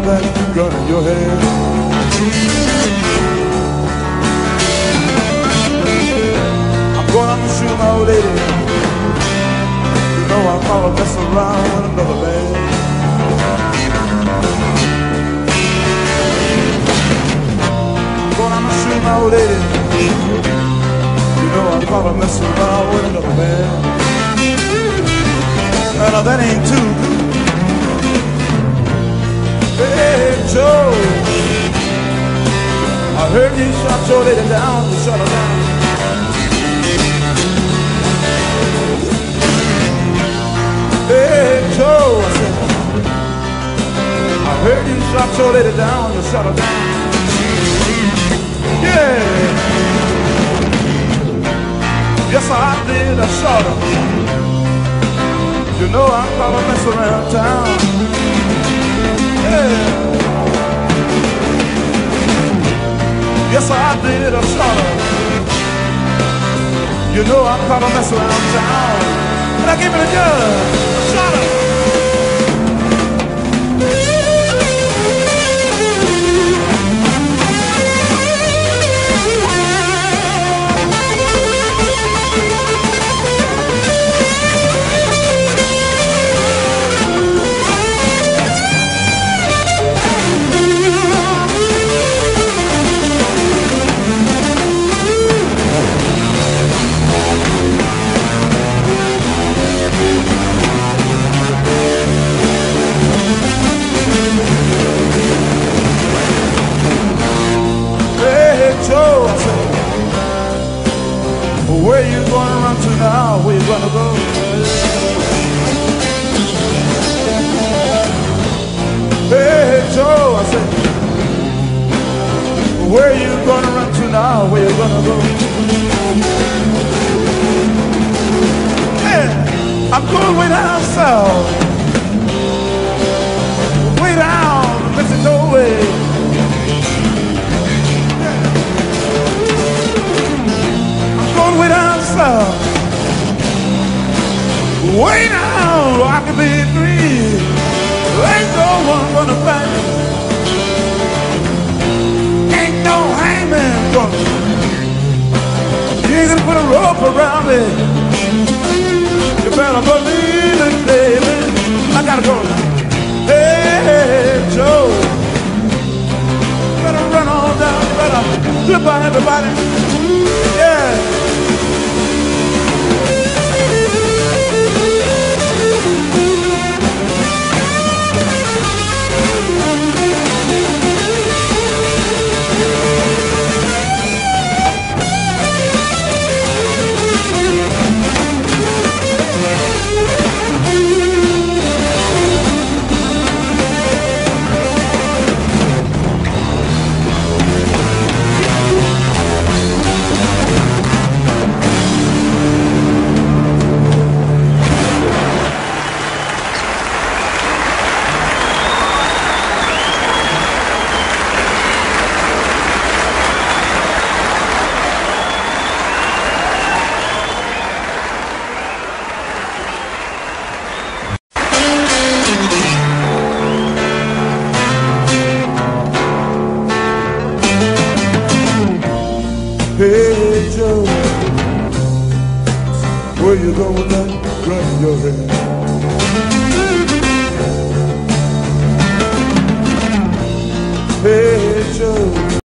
that gun in your head? I'm going to shoot my old lady. You know I'm gonna mess around with another man. I'm gonna shoot my old lady. You know I'm gonna mess around with another man. Now that ain't too good. Hey Joe, I heard you shot your lady down, you shot her down. Hey Joe, I said, I heard you shot your lady down, you shot her down. Yeah, yes I did, I shot her. You know I'm gonna mess around town. Yeah. Yes, I did, I shot her. You know I'm gonna mess around town. And I gave it a gun, I shot her. Joe, I said, where you gonna run to now? Where you gonna go? Hey Joe, I said, where you gonna run to now? Where you gonna go? Yeah, I'm going way down south, way down, listen, no way. Way down south, way down, I can be free. Ain't no one gonna fight me. Ain't no hangman gonna. You ain't gonna put a rope around me. You better believe it, baby. I gotta go now. Hey, Joe, you better run on down. You better flip on everybody. Yeah. Hey Joe, where you going with that gun in your head?